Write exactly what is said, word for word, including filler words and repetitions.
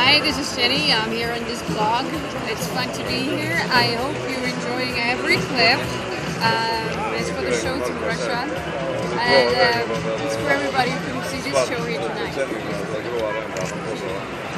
Hi, this is Jenny. I'm here on this vlog. It's fun to be here. I hope you're enjoying every clip. Um, it's for the show to Russia. And uh, it's for everybody who can see this show here tonight.